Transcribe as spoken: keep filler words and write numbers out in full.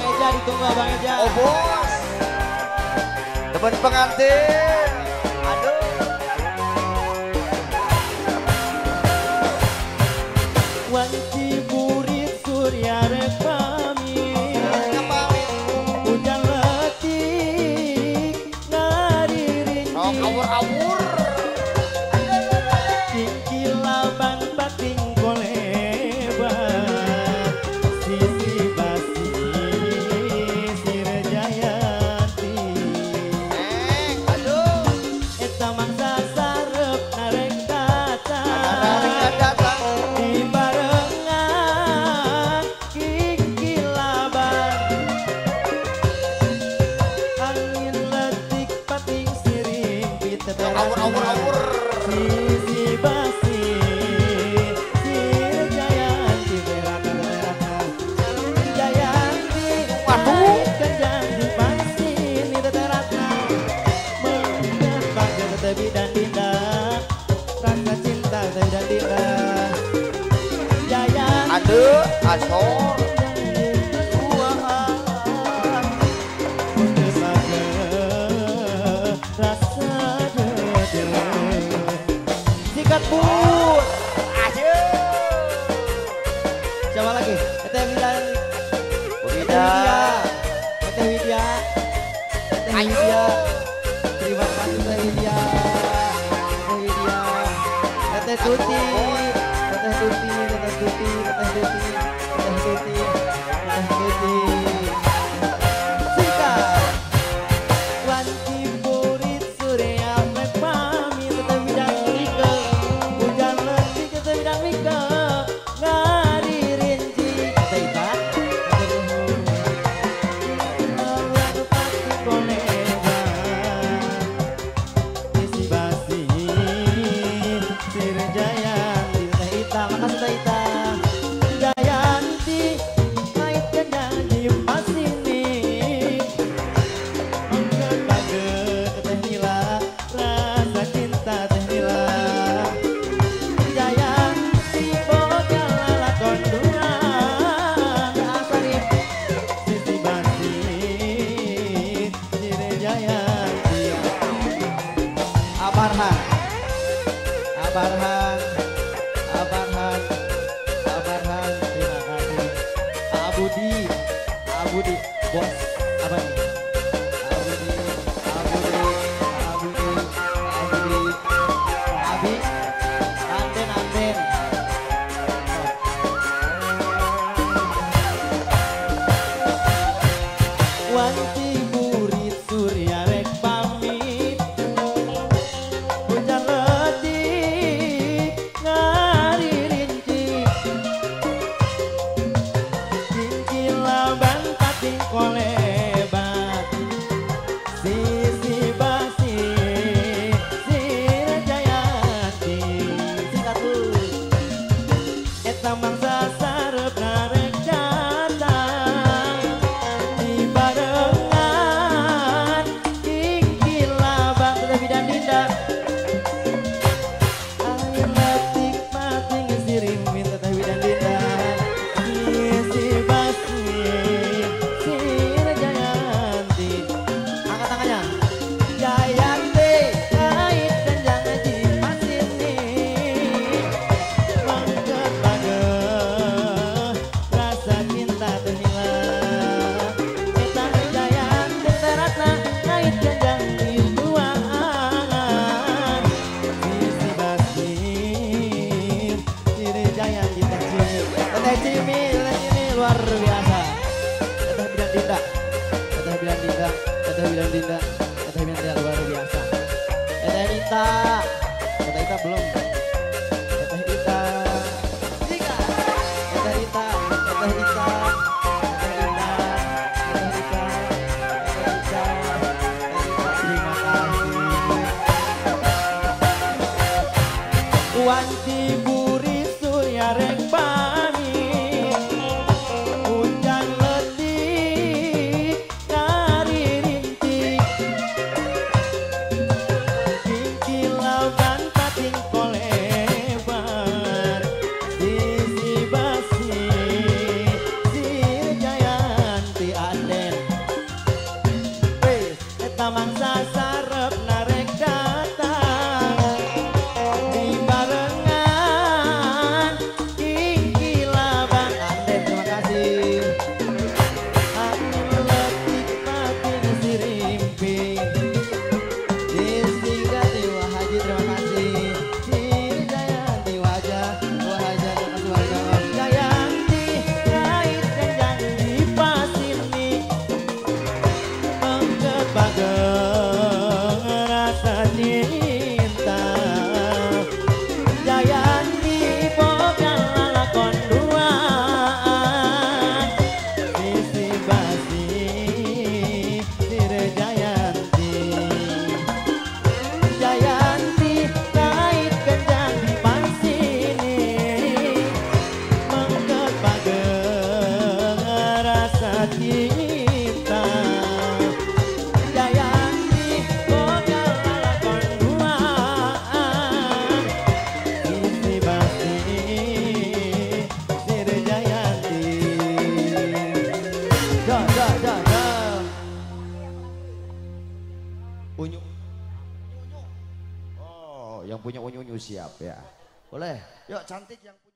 Eja ditunggu Abang Eja. Oh bos. Teman pengantin. Aduh. Wanci burit surya rek pamit. Hujan letik ngaririnci. Oh awur-awur. Kikilaban bating kolebat. Sisi basi Sirjayanti. Eh, aduh. Eta mangsa sarep narek Narek datang. datang. Di barengan kikilaban. Angin letik pating siring piteteran. Awur-awur-awur. Sisi basi Sirjayanti beratan-beratan. Jayanti Waduh. kenjang di pasti ini teteratna. Mengembang tetebi dan dinda. Rasa cinta tetebi dan dinda. Jayanti Aduh, asor. Sikat put. Aduh. Siapa lagi? Teteh Widya. Bida. Teteh Widya. Teteh Ayo. Widya. Terima kasih Teteh Widya. Teteh Widya. Teteh Tuti. Teteh Tuti. Teteh Tuti. Teteh Tuti. Teteh Tuti. Teteh Tuti. Sikat. Wanci burit surya rek pamit. Teteh Widya Mika. Hujan letik Teteh Widya Mika. Ngaririnci. Teteh Ita. Teteh Ruhun. Lawan pati koneva. Sisi basi Sirjayanti. Teteh Ita. Makasih Teteh Ita. Jayanti naik kendang di pas ini. Menggebage Teteh Nila. Rasa cinta Teteh Nila. Jayanti boga lalakon durang asarip. Sisi basi Sirjayanti. Abarhan Abarhan Abarhan Abarhan terima kasih. Abudi Abudi bos apa nih? Abudi Abudi Abudi Abudi Abi Anden Anden. Wanci burit surya rek pamit. Hujan letik ngaririnci. Kikilaban pating kolebat. Sisi basi Sirjayanti. Sikat tuh. Eta mangsa sarep narek datang. Di barengan kikilaban Teteh dan Dinda. Angin letik pating sirimin Teteh dan Dinda. Sisi basi Sirjayanti. Angkat tangannya. Jayanti kait kenjang di pas ini. Menggebage rasa cinta Teh Nila. Eta Jayanti teratna kait kenjang di ruangan. Sisi basi Sirjayanti Teh Cimi. Teteh Cimi, Teteh Cimi luar biasa. Teteh Bidan Dinda. Teteh Bidan Dinda. Teteh Bidan Dinda. Teteh Bidan Dinda luar biasa. Teteh Ita. Teteh Ita belum. Teteh Ita. Tiga. Teteh Ita. Teteh Ita. Teteh Ita. Teteh Ita. Teteh Ita. Teteh Ita. Terima kasih. Wanci burit surya rek pamit. Hujan letik ngaririnci. Kikilaban ja, ja, ja. Unyu. Oh, yang punya unyu-unyu siap ya. Boleh. Yuk cantik yang punya